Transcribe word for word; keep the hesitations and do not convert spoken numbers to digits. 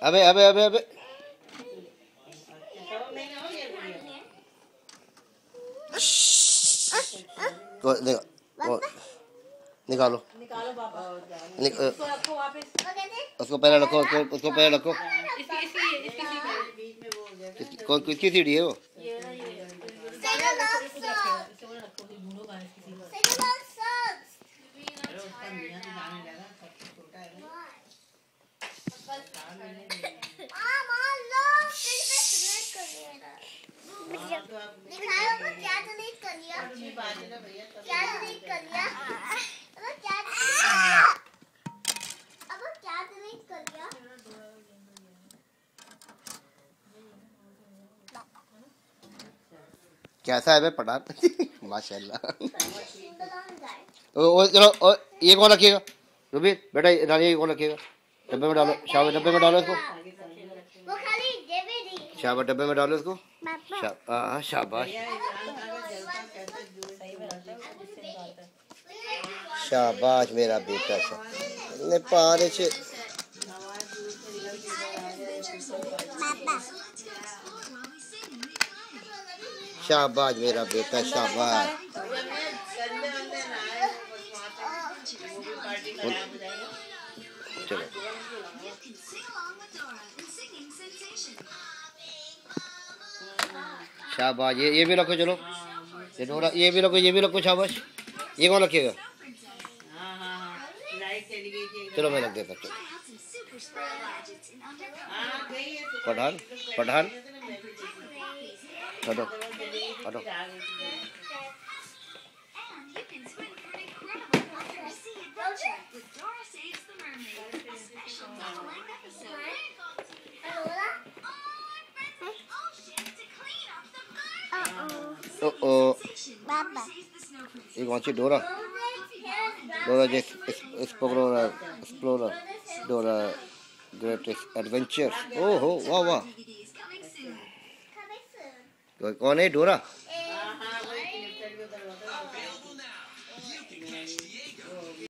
अबे अबे अबे अबे को देखो निकालो निकालो पापा निक, उसको रखो वापस उसको पहले रखो उसको उसको पहले रखो इसकी इसकी इसकी बीच में वो हो जाएगा कौन किसकी सीढ़ी है वो ये ना ये कैसा है बे पठान माशाल्लाह। ओ चलो ये कौन रखिएगा रुबी बेटा रानी ये कौन रखिएगा डब्बे में डालो शाबाश डब्बे में डालो इसको शाबाश डब्बे में डालो इसको शाबाश शाबाश मेरा बेटा ने पारे से शाबाश मेरा बेटा शाबाश चलो शाबाश ये ये भी रखो चलो ये थोड़ा ये भी रखो ये भी रखो शाबाश ये कौन रखिएगा चलो मैं रख देता चलो पठान पठान हटो हटो ओ ओ ये कौन सी डोरा डोरा जैसे explorer explorer Dora great adventure ओहो वाह वाह कौन है डोरा।